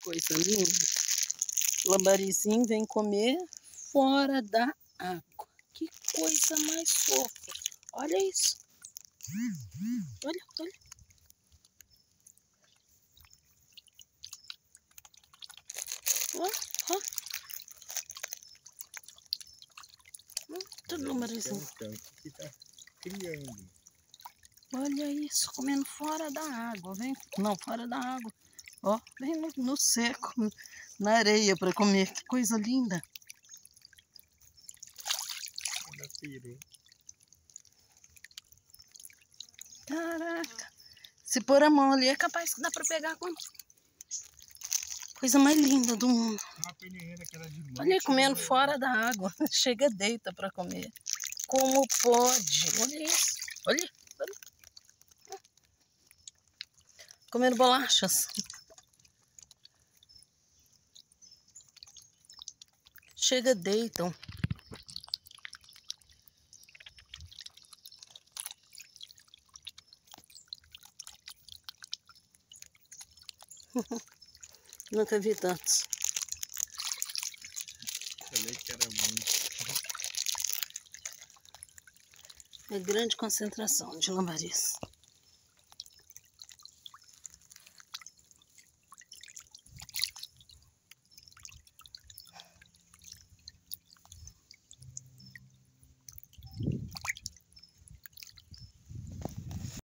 coisa linda. Lambarizinho vem comer fora da água. Que coisa mais fofa. Olha isso. Olha, olha. Ó, ó. Tudo lambarizinho. Que tá criando. Olha isso, comendo fora da água. Vem, não, fora da água. Ó, vem no seco, na areia para comer. Que coisa linda. Olha, piru. Caraca. Se pôr a mão ali é capaz que dá para pegar. Coisa mais linda do mundo. Uma peneira que era de mão. Olha aí, comendo fora da água. Chega, deita para comer. Como pode? Olha isso. Olha, olha. Comendo bolachas. Chega, deitam. Nunca vi tantos. Falei que era muito. É grande concentração de lambaris.